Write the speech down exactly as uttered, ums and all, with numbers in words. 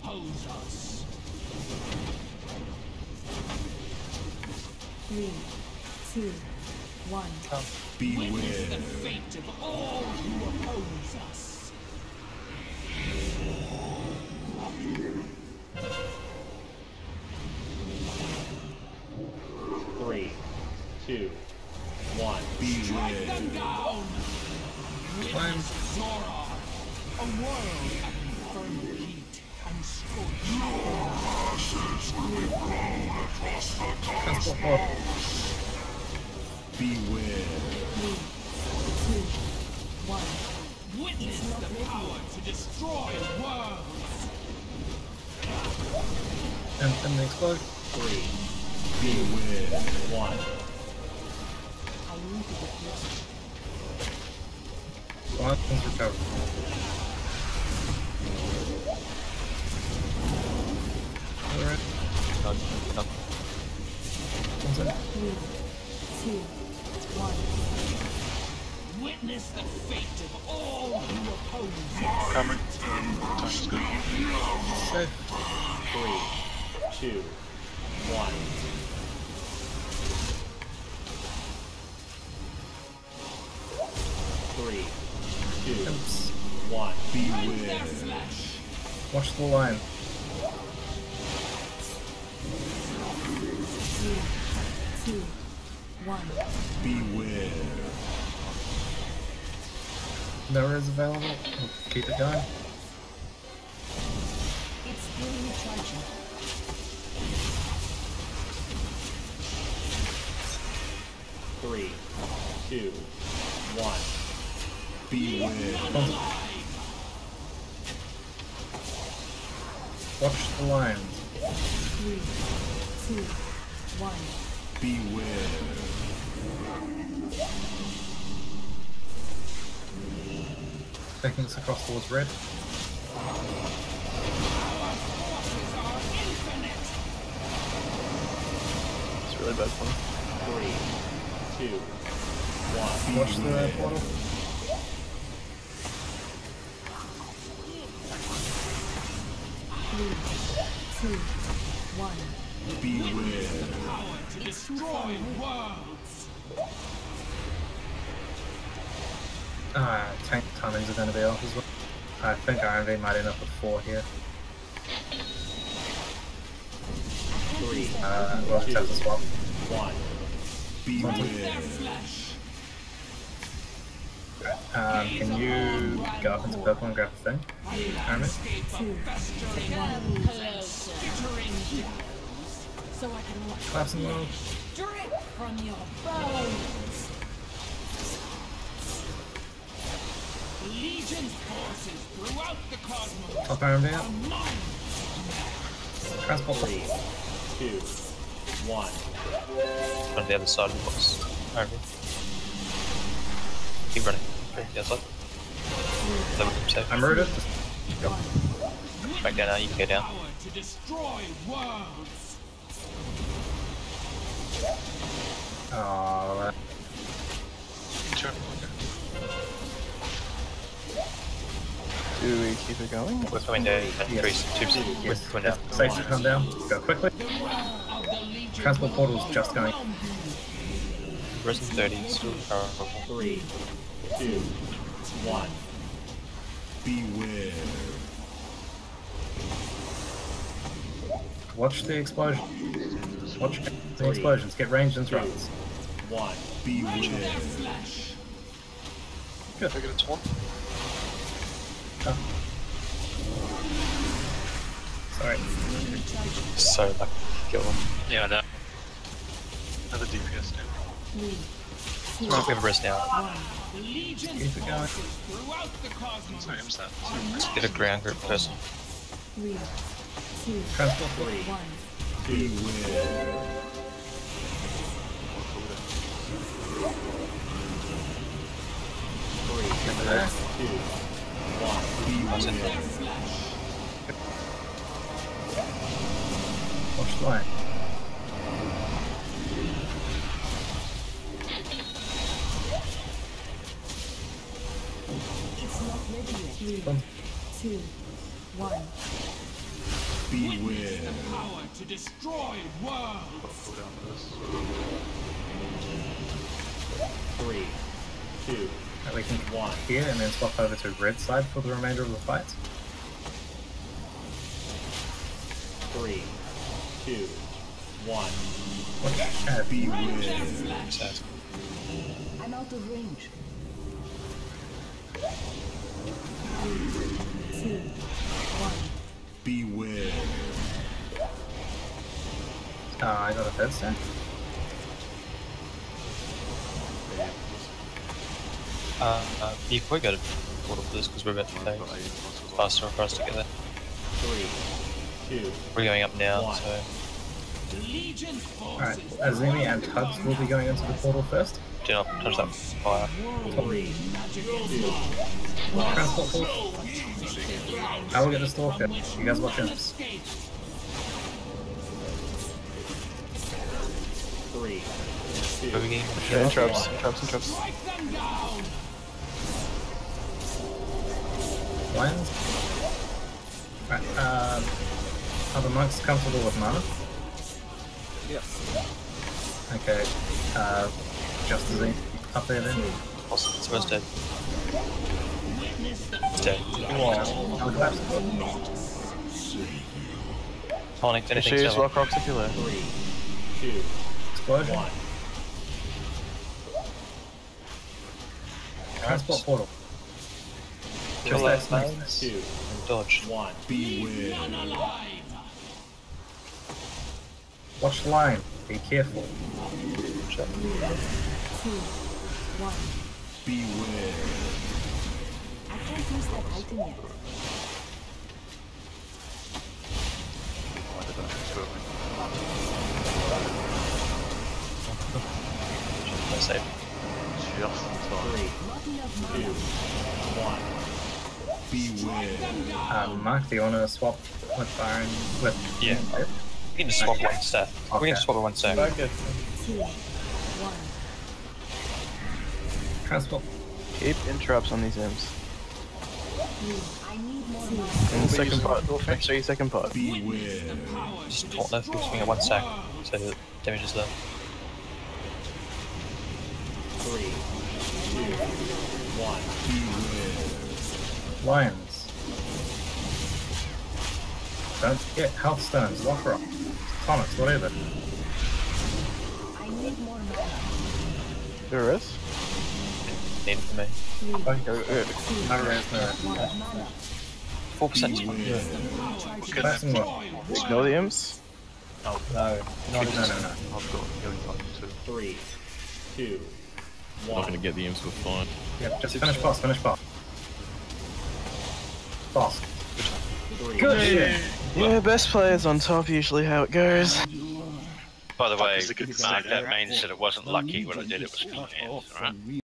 oppose us. Three, two, one. Come. Beware. Witness the fate of all who oppose us. Three, two, one. Strike them down. Climb. Witness Zora, a world at infernal heat and scorch. Transport portal. Beware. Three, two, one. Witness the power to destroy worlds. And then the explosion. Three. Beware. One. I need to get this. Quantum's recovered. Alright. None, none. One sec. Three, two, one. Witness the fate of all who oppose us. Cameron. Touch is good. Safe. Three, two, one. Three, two, Oops. one. Rend their flesh. Watch the line. Three, two, one. Beware. Mirror is available. We'll keep it going. It's still recharging. Three, two, one. Beware. Watch the lines. Three, two, one. Beware. Taking us across towards red. It's really bad for me. Three, two, one. Watch the portal. Three, two, one. Beware. Power to destroy worlds. Ah, tank timings are going to be off as well. I think Iron V might end up with four here. Three, Uh, well, it's as well. one. Their Beware. flesh. Um, can you go up into purple and grab the thing? Iron Man? Escape of festering wounds and skittering shadows. So I can watch Collapsing world. drip from your bones. Legion's forces throughout the cosmos Top Iron V up. are mine. Transport. Three, two, one. On the other side of the box. Iron Man. Keep running. Okay, the other side. Level them safe. I'm rooted. Go. Back down now, you can go down. Power to destroy worlds. Oh, Sure. Do we keep it going? We're coming down. Increase two percent. We're coming down. safe to come down. Go quickly. The realm of the Legion Transport portal's just going. Resin thirty, still powerful. Three, two, one. Beware. Watch the explosion. Watch the explosions. Get ranged and throws. One. Rend their Beware. flesh. Good. Take it at one. Oh. Sorry. So lucky. Kill one. Yeah, I know. Another D P S now. Three, We have a rest now. one. The Legion's Keep it going. forces throughout the cosmos Sorry, what's that? are Let's mine. get a ground group person. Three, two, Transport. Three, one. beware. Three, There. two, one. Beware. Their flesh. Watch the line. It's not ready yet. Three, Boom. two, one. Beware. Power to destroy worlds. Pull down this. Three, two, And we can one. here and then swap over to red side for the remainder of the fight. Three, two, one. What? Uh, Beware. Sad. I'm out of range. Three, two, one. Beware. uh, I got a third stack. Uh, uh, you can probably go to portal for this because we're about to play faster for us to get there. Three, two, We're going up now, One. so Legion Alright, forces. Azumi and Tubbs will be going into the portal first. do not touch that fire. three, two, Transport portal. I will get the stalker. You guys watch in. Escape. three, Are we two, getting Interrupts, interrupts, interrupts. Strike them down. Lions. Right, um, are the monks comfortable with mana? Yep. Okay, uh, just as up there then. Awesome, someone's dead. It's dead. I'll collapse. Tonic, anything Issues, still? lock rocks if you live. three, two, Explosion. one. Transport portal. Kill Just that that man. snakes. Two, Dodge. one. Beware. None alive. Watch the line. Be careful. Two, one. Beware. I can't use that item yet. Why did I do it? No save. Just in time. Three, Not enough two, mana. one. Beware. Um, Mark, do you want to swap with Byron? With Yeah. We can just swap one stack. We Okay. can just swap it one stack. Two, one. Transport. Keep interrupts on these imps. Three. I need more mana. In the second part, make sure you second part. Beware. Power to Just taunt left, destroy swing at one stack, worlds. so the damage is low. Three, two, one. Beware. Lions. Don't forget health stones, lock rock, tonics, whatever. I need more mana. There is? Need for me. Three, Okay. Go, go, go. No res, no res. one mana. Four percent. Beware. That's in what? Ignore the imps. No, no, no, no. I've got healing time too. Three, two, Not one. gonna get the imps with fine. Yep, just finish boss, finish boss. Boss. Three, Good shit. Yeah, best players on top, usually how it goes. By the way, That's a good Mark, that means that it wasn't lucky when I did it was planned, alright?